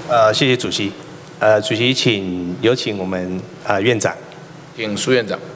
谢谢主席。主席，有请我们院长， 请苏院长。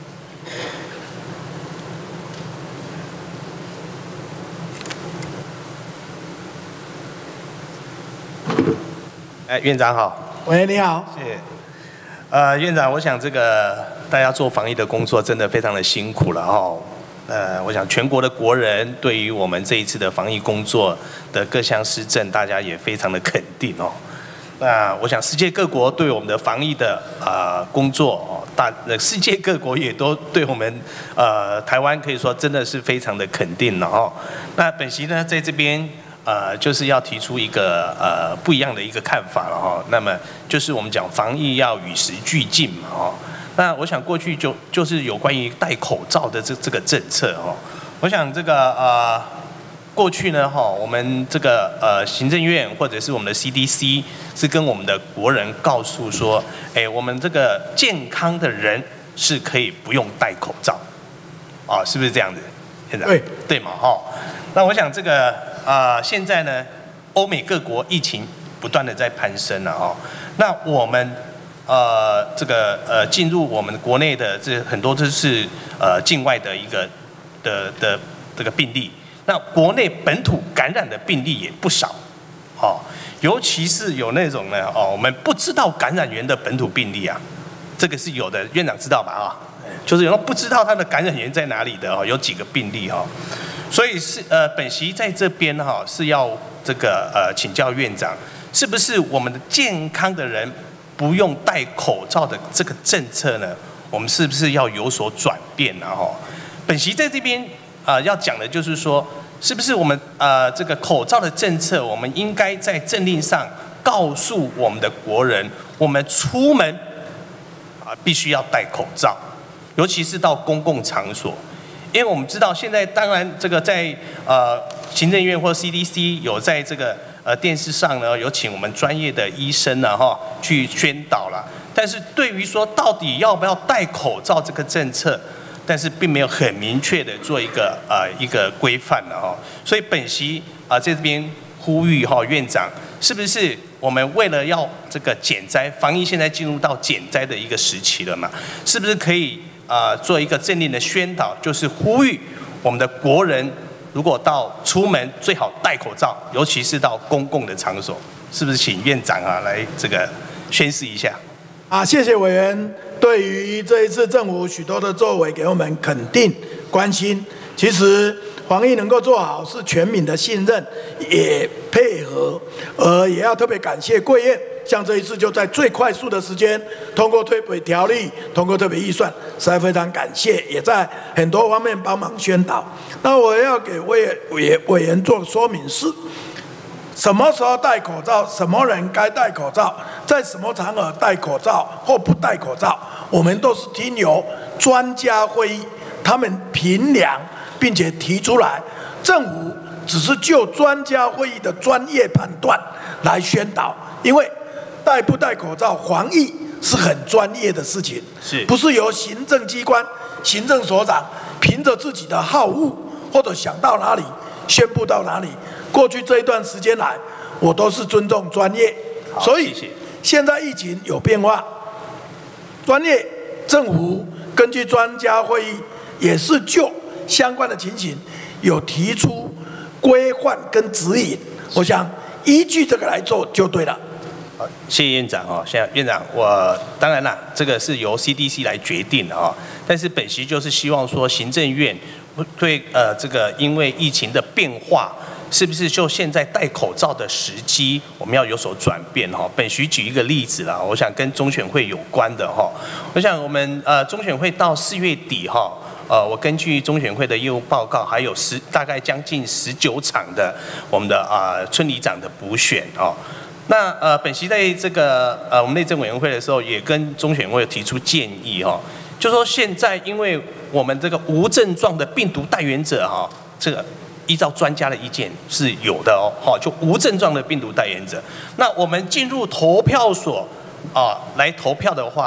院长好。 喂，你好。 谢谢。院长，我想这个大家做防疫的工作真的非常的辛苦了哈。我想全国的国人对于我们这一次的防疫工作的各项施政，大家也非常的肯定哦。那我想世界各国对我们的防疫的工作哦，世界各国也都对我们台湾可以说真的是非常的肯定了哦。那本席呢在这边就是要提出一个不一样的一个看法了哈。那么就是我们讲防疫要与时俱进嘛哦。那我想过去就是有关于戴口罩的这个政策哦。我想这个过去呢哈，我们这个行政院或者是我们的 CDC 是跟我们的国人告诉说，我们这个健康的人是可以不用戴口罩，啊，是不是这样子？现在对嘛哈？那我想这个现在呢，欧美各国疫情不断的在攀升了哈。那我们这个进入我们国内的这很多都是境外的一个的这个病例。那国内本土感染的病例也不少，哦，尤其是有那种呢，我们不知道感染源的本土病例啊，这个是有的，院长知道吧？啊，就是有人不知道他的感染源在哪里的哦，有几个病例哈，所以是本席在这边哈是要这个请教院长，是不是我们的健康的人不用戴口罩的这个政策呢？我们是不是要有所转变呢？哈，本席在这边。要讲的就是说，是不是我们这个口罩的政策，我们应该在政令上告诉我们的国人，我们出门必须要戴口罩，尤其是到公共场所，因为我们知道现在当然这个在行政院或 CDC 有在这个电视上呢有请我们专业的医生呢哈去宣导了，但是对于说到底要不要戴口罩这个政策。但是并没有很明确的做一个规范了哈，所以本席在这边呼吁哈院长，是不是我们为了要这个减灾，防疫现在进入到减灾的一个时期了嘛？是不是可以做一个政令的宣导，就是呼吁我们的国人如果出门最好戴口罩，尤其是到公共的场所，是不是请院长来这个宣示一下？ 谢谢委员对于这一次政府许多的作为给我们肯定关心。其实防疫能够做好是全民的信任，也配合，也要特别感谢贵院，像这一次就在最快速的时间通过特别条例，通过特别预算，实在非常感谢，也在很多方面帮忙宣导。那我要给委员做说明是。什么时候戴口罩？什么人该戴口罩？在什么场合戴口罩或不戴口罩？我们都是听由专家会议他们评量，并且提出来。政府只是就专家会议的专业判断来宣导，因为戴不戴口罩防疫是很专业的事情，不是由行政机关、行政所长凭着自己的好恶或者想到哪里宣布到哪里。过去这一段时间来，我都是尊重专业，所以现在疫情有变化，专业政府根据专家会议也是就相关的情形有提出规范跟指引，我想依据这个来做就对了。 好，谢谢院长哦。现在院长，我当然啦，这个是由 CDC 来决定的哦。但是本席就是希望说，行政院对这个因为疫情的变化。是不是就现在戴口罩的时机，我们要有所转变哈？本席举一个例子啦，我想跟中选会有关的哈。我想我们中选会到4月底哈，我根据中选会的业务报告，还有大概将近19场的我们的村里长的补选哦。那本席在这个我们内政委员会的时候，也跟中选会提出建议哈，就说现在因为我们这个无症状的病毒带源者哈，这个。依照专家的意见是有的哦，好，就无症状的病毒带源者。那我们进入投票所来投票的话，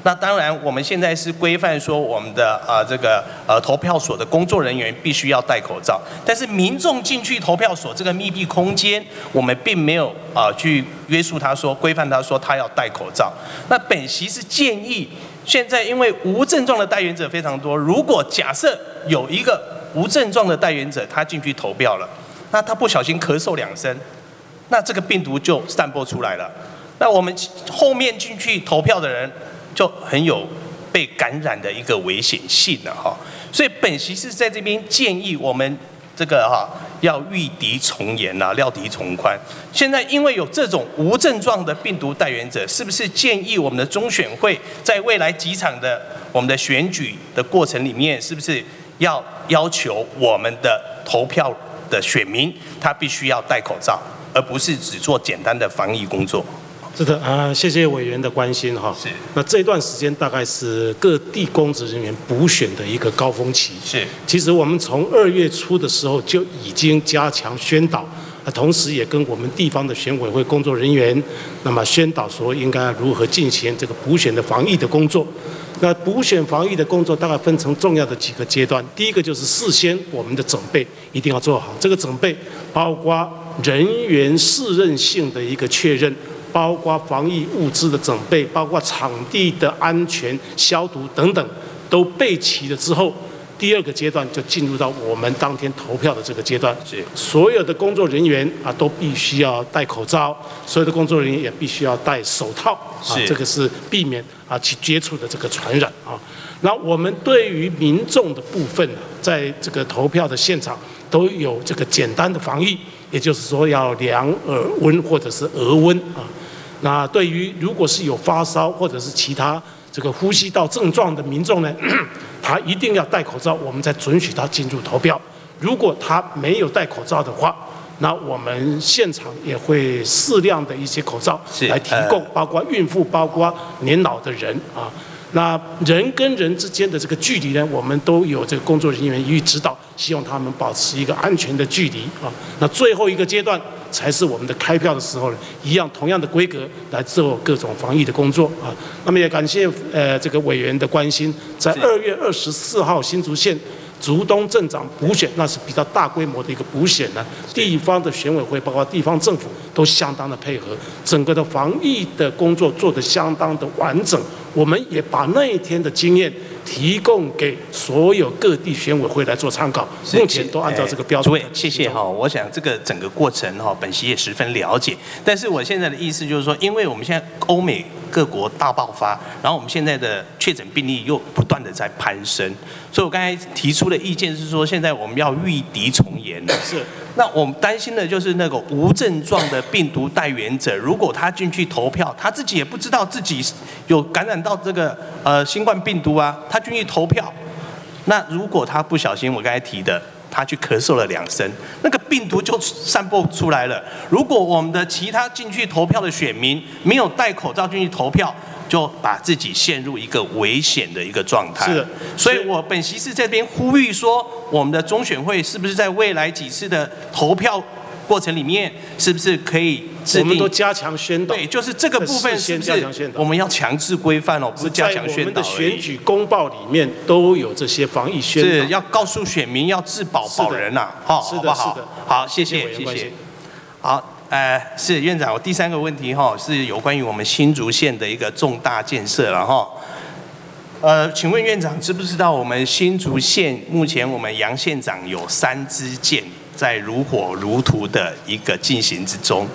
那当然，我们现在是规范说我们的这个投票所的工作人员必须要戴口罩，但是民众进去投票所这个密闭空间，我们并没有去约束他说规范他说他要戴口罩。那本席是建议，现在因为无症状的带原者非常多，如果假设有一个无症状的带原者他进去投票了，那他不小心咳嗽2声，那这个病毒就散播出来了。那我们后面进去投票的人就很有被感染的一个危险性了哈。所以本席是在这边建议我们这个要御敌从严啊，料敌从宽。现在因为有这种无症状的病毒带原者，是不是建议我们的中选会在未来几场的我们的选举的过程里面，是不是要求我们的投票的选民他必须要戴口罩，而不是只做简单的防疫工作？ 是的谢谢委员的关心哈。是。那这段时间大概是各地公职人员补选的一个高峰期。是。其实我们从2月初的时候就已经加强宣导，同时也跟我们地方的选委会工作人员，那么宣导说应该如何进行这个补选的防疫的工作。那补选防疫的工作大概分成重要的几个阶段。第一个就是事先我们的准备一定要做好，这个准备包括人员适任性的一个确认，包括防疫物资的准备，包括场地的安全消毒等等，都备齐了之后，第2个阶段就进入到我们当天投票的这个阶段。是，所有的工作人员都必须要戴口罩，所有的工作人员也必须要戴手套这个是避免去接触的这个传染那我们对于民众的部分在这个投票的现场都有这个简单的防疫，也就是说要量耳温或者是额温那对于如果是有发烧或者是其他这个呼吸道症状的民众呢，他一定要戴口罩，我们才准许他进入投票。如果他没有戴口罩的话，那我们现场也会适量的一些口罩来提供，包括孕妇，包括年老的人那人跟人之间的这个距离呢，我们都有这个工作人员予以指导，希望他们保持一个安全的距离那最后一个阶段才是我们的开票的时候呢，一样同样的规格来做各种防疫的工作那么也感谢这个委员的关心，在2月24号新竹县竹东镇长补选，那是比较大规模的一个补选呢，地方的选委会包括地方政府都相当的配合，整个的防疫的工作做得相当的完整。我们也把那一天的经验提供给所有各地选委会来做参考，目前都按照这个标准。 主委，谢谢我想这个整个过程本席也十分了解，但是我现在的意思就是说，因为我们现在欧美各国大爆发，然后我们现在的确诊病例又不断的在攀升，所以我刚才提出的意见是说，现在我们要御敌从严。是。那我们担心的就是那个无症状的病毒带原者，如果他进去投票，他自己也不知道自己有感染到这个新冠病毒他进去投票，那如果他不小心我刚才提的，他去咳嗽了2声，那个病毒就散播出来了。如果我们的其他进去投票的选民没有戴口罩进去投票，就把自己陷入一个危险的一个状态。是的，所以我本席是这边呼吁说，我们的中选会是不是在未来几次的投票过程里面，是不是可以制定？ 我们都加强宣导。对， 就是这个部分是不是我们要强制规范不是加强宣导。在我们的选举公报里面都有这些防疫宣导。 是要告诉选民要自保保人好不好？好，谢谢。好。是院长，我第3个问题是有关于我们新竹县的一个重大建设了请问院长知不知道我们新竹县目前我们杨县长有3支箭在如火如荼的一个进行之中？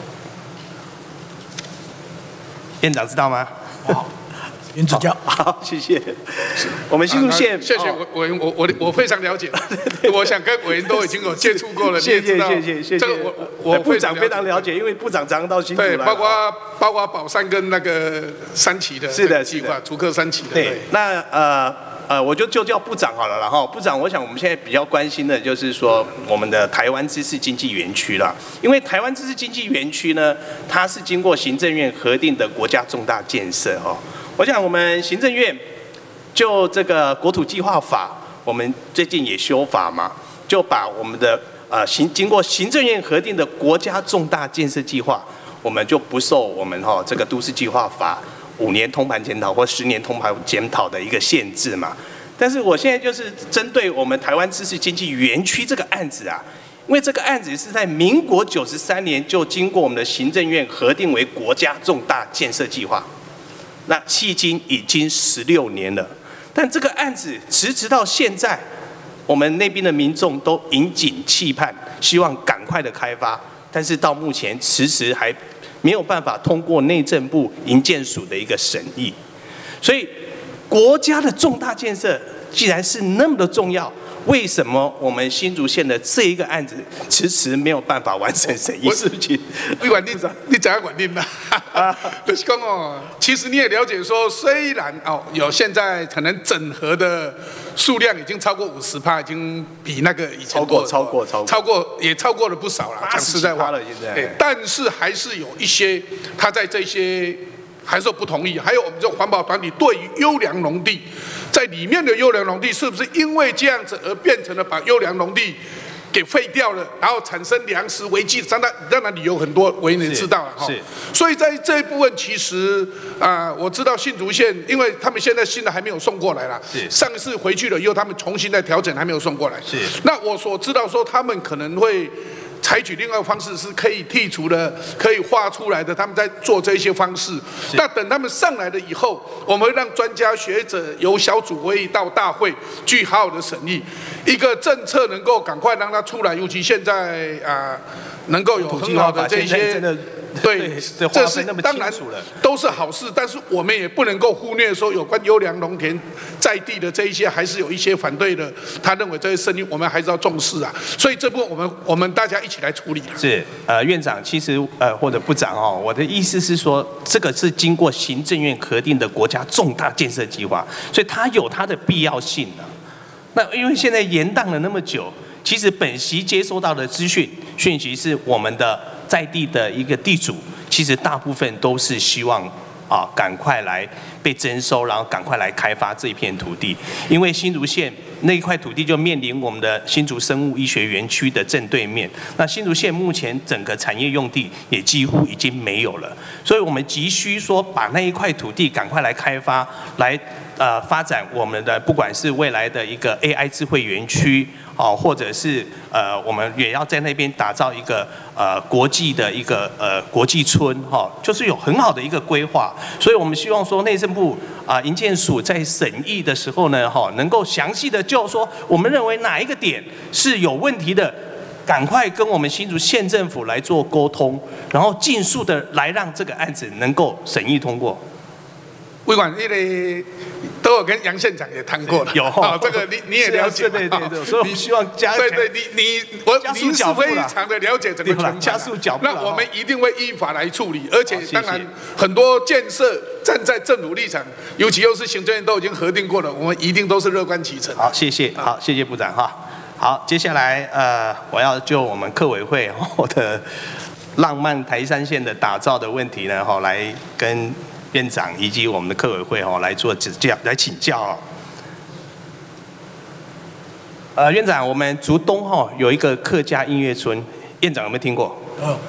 院长知道吗？ 您指教。 好，谢谢。我们新竹县， 谢谢委员，我非常了解。我想跟委员都已经有接触过了。 谢谢。 这个我部长非常了解，因为部长常到新竹来。 对，包括宝山跟那个3期的计划，竹科3期的。 对，那我就叫部长好了啦部长，我想我们现在比较关心的就是说我们的台湾知识经济园区啦，因为台湾知识经济园区呢，它是经过行政院核定的国家重大建设我想我们行政院就这个国土计划法，我们最近也修法嘛，就把我们的经过行政院核定的国家重大建设计划，我们就不受我们这个都市计划法 5年通盘检讨或10年通盘检讨的一个限制嘛。但是我现在就是针对我们台湾知识经济园区这个案子啊，因为这个案子是在民国93年就经过我们的行政院核定为国家重大建设计划，那迄今已经16年了，但这个案子迟迟到现在，我们那边的民众都引颈期盼，希望赶快的开发，但是到目前迟迟还没有办法通过内政部营建署的一个审议，所以国家的重大建设既然是那么的重要，为什么我们新竹县的这一个案子迟迟没有办法完成审议事情？ 你管定你怎样管定呢？就是讲哦，其实你也了解说，虽然哦有现在可能整合的数量已经超过50%，已经比那个以前超过了不少了。讲实在话了，现在，但是还是有一些他在这些。还是不同意，还有我们这环保团体对于优良农地，在里面的优良农地是不是因为这样子而变成了把优良农地给废掉了，然后产生粮食危机？当然理由很多，我也知道了哈。所以在这一部分，其实我知道新竹县，因为他们现在新的还没有送过来啦，上一次回去了以后，他们重新再调整，还没有送过来。那我所知道说，他们可能会。采取另外一个方式是可以剔除的、可以画出来的，他们在做这些方式。那等他们上来了以后，我们会让专家学者由小组会议到大会去好好的审议，一个政策能够赶快让它出来。尤其现在能够有很好的这些。对，这是当然都是好事，但是我们也不能够忽略说有关优良农田在地的这一些，还是有一些反对的，他认为这些声音我们还是要重视啊。所以这部分我们大家一起来处理。 是院长，其实或者部长哦，我的意思是说，这个是经过行政院核定的国家重大建设计划，所以它有它的必要性的。那因为现在延宕了那么久，其实本席接收到的讯息是我们的。在地的一个地主，其实大部分都是希望赶快来被征收，然后赶快来开发这一片土地，因为新竹县那一块土地就面临我们的新竹生物医学园区的正对面。那新竹县目前整个产业用地也几乎已经没有了，所以我们急需说把那一块土地赶快来开发，来发展我们的不管是未来的一个 AI 智慧园区。或者是我们也要在那边打造一个国际的一个国际村就是有很好的一个规划，所以我们希望说内政部营建署在审议的时候呢能够详细的就说我们认为哪一个点是有问题的，赶快跟我们新竹县政府来做沟通，然后尽速的来让这个案子能够审议通过。 委管那个都有跟杨县长也谈过了， 有这个你也了解， 对，所以我们希望加强。 对，您是非常的了解整个情况， 加速脚步。 那我们一定会依法来处理，而且当然很多建设站在政府立场，尤其又是行政院都已经核定过了，我们一定都是乐观其成。 好，谢谢，好，谢谢部长哈。好，接下来我要就我们客委会的浪漫台山线的打造的问题呢来跟。院长以及我们的客委会来做指教，来请教院长，我们竹东有一个客家音乐村，院长有没有听过？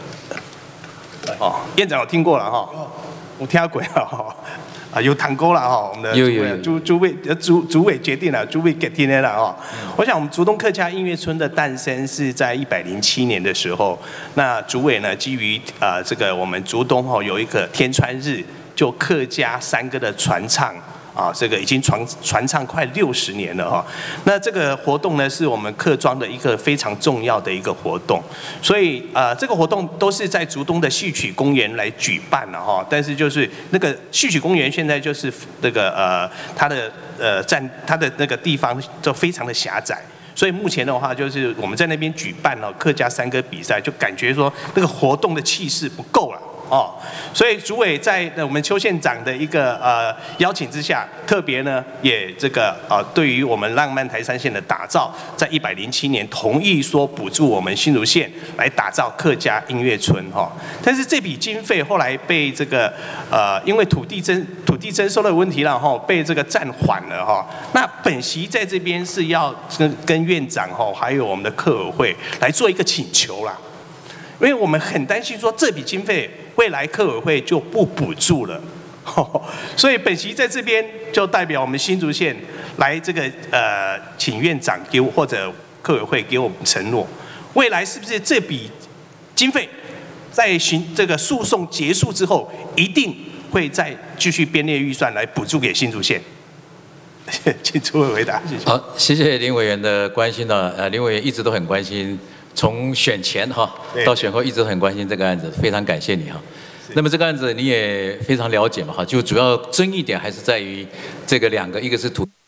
院长有听过了我听过了有谈过了我们的主委决定了，主委给定了我想我们竹东客家音乐村的诞生是在107年的时候，那主委呢基于这个我们竹东有一个天川日。就客家山歌的传唱这个已经传唱快60年了那这个活动呢，是我们客庄的一个非常重要的一个活动，所以这个活动都是在竹东的戏曲公园来举办了但是就是那个戏曲公园现在就是那个它的那个地方就非常的狭窄。所以目前的话，就是我们在那边举办客家山歌比赛，就感觉说那个活动的气势不够了。所以主委在我们邱县长的一个邀请之下，特别呢也这个对于我们浪漫台山线的打造，在107年同意说补助我们新竹县来打造客家音乐村但是这笔经费后来被这个因为土地征收的问题了被这个暂缓了那本席在这边是要跟院长还有我们的客委会来做一个请求啦。因为我们很担心说这笔经费未来客委会就不补助了所以本席在这边就代表我们新竹县来这个请院长给我或者客委会给我们承诺，未来是不是这笔经费在这个诉讼结束之后，一定会再继续编列预算来补助给新竹县？请诸位回答，谢谢。 好，谢谢林委员的关心呢。林委员一直都很关心，从选前到选后一直都很关心这个案子，非常感谢你哈。那么这个案子你也非常了解嘛哈，就主要争议点还是在于这个两个，一个是土。